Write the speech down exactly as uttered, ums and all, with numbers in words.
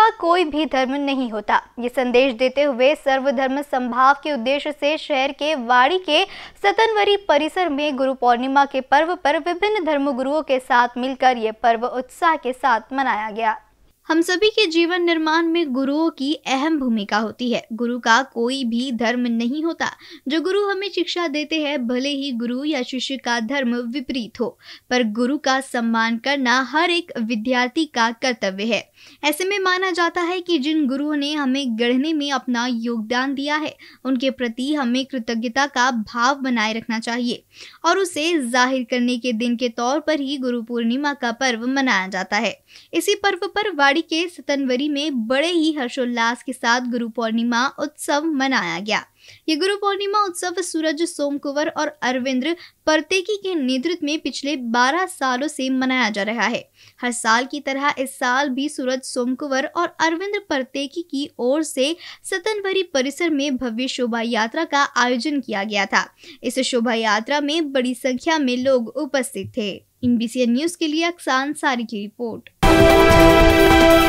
का कोई भी धर्म नहीं होता। ये संदेश देते हुए सर्वधर्म संभाव के उद्देश्य से शहर के वाड़ी के सतनवरी परिसर में गुरु पूर्णिमा के पर्व पर विभिन्न धर्मगुरुओं के साथ मिलकर यह पर्व उत्साह के साथ मनाया गया। हम सभी के जीवन निर्माण में गुरुओं की अहम भूमिका होती है। गुरु का कोई भी धर्म नहीं होता। जो गुरु हमें शिक्षा देते हैं, भले ही गुरु या शिष्य का धर्म विपरीत हो, पर गुरु का सम्मान करना हर एक विद्यार्थी का कर्तव्य है। ऐसे में माना जाता है कि जिन गुरुओं ने हमें गढ़ने में अपना योगदान दिया है, उनके प्रति हमें कृतज्ञता का भाव बनाए रखना चाहिए और उसे जाहिर करने के दिन के तौर पर ही गुरु पूर्णिमा का पर्व मनाया जाता है। इसी पर्व पर वाड़ी के सतनवरी में बड़े ही हर्षोल्लास के साथ गुरु पूर्णिमा उत्सव मनाया गया। ये गुरु पूर्णिमा उत्सव सूरज सोमकुंवर और अरविंद परतेकी के नेतृत्व में पिछले बारह सालों से मनाया जा रहा है। हर साल की तरह इस साल भी सूरज सोमकुंवर और अरविंद परतेकी की ओर से सतनवरी परिसर में भव्य शोभा यात्रा का आयोजन किया गया था। इस शोभा यात्रा में बड़ी संख्या में लोग उपस्थित थे। एनबीसी न्यूज के लिए अक्सान सारी की रिपोर्ट।